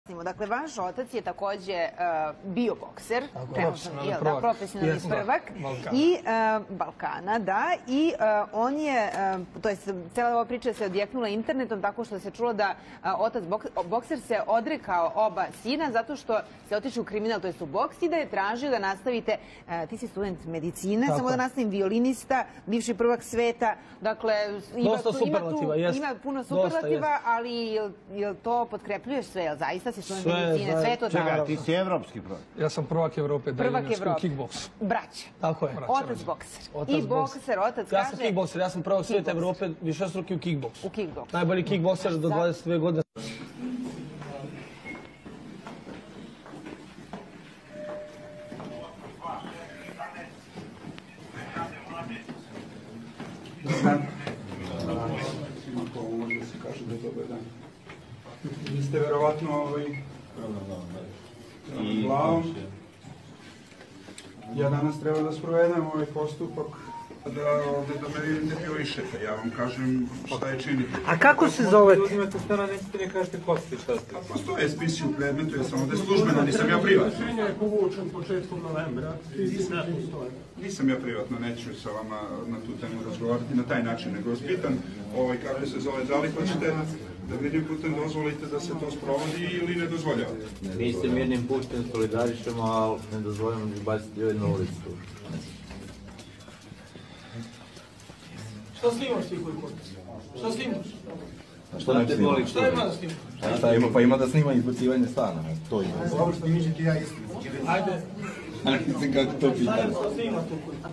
Dakle, vaš otac je takođe bio bokser, profesionalni prvak i Balkana, da, i on je, to je, cela ova priča se odjeknula internetom tako što se čulo da otac bokser se odrekao oba sina zato što se otišao u kriminal, to je u boks, i da je tražio da nastavite, ti si student medicine, samo da nastavim violinista, bivši prvak sveta, dakle, ima puno superlativa, ali jel to potkrepljuješ sve, jel zaista si student medicine, sve je to tako? Čega, ti si evropski prvak? Ja sam prvak Evrope, da juniorski u kickboksu. Braća. Tako je. Otac bokser. I bokser, otac kaže... Ja sam kickbokser, ja sam prvak svijeta Evrope, višestruki u kickboksu. U kickboksu. Najbolji kickbokser do 22 godine. Možda se kaže da je dobar dan. Vi ste verovatno glavom. Ja danas treba da sprovedem ovaj postupak da ovde do mene intervjuišete. Ja vam kažem šta je činite. A kako se zovete? Uzimate stana, nećete ne kažete ko ste, šta ste. Postoje spisi u predmetu, ja sam ovde službeno, nisam ja privatno. Rešenje je povučen početkom novembra. Nisam ja privatno, neću sa vama na tu temu razgovarati na taj način, nego vas pitan kako se zove, da li hoćete da vidim putem dozvolite da se to sprovodi ili ne dozvoljavate? Mi se mirnim putem solidarišemo, ali ne dozvoljamo da izbaciti ljudi na ulicu. Šta snimaš ti koji potpis? Šta snimaš? Šta ne snima? Šta ima da snimaš? Šta ima? Pa ima da snima izbacivanje stana. To ima. Dobro što mi ćete ja isti. Ajde. Mislim kako to pitanje. Šta snima tu koji?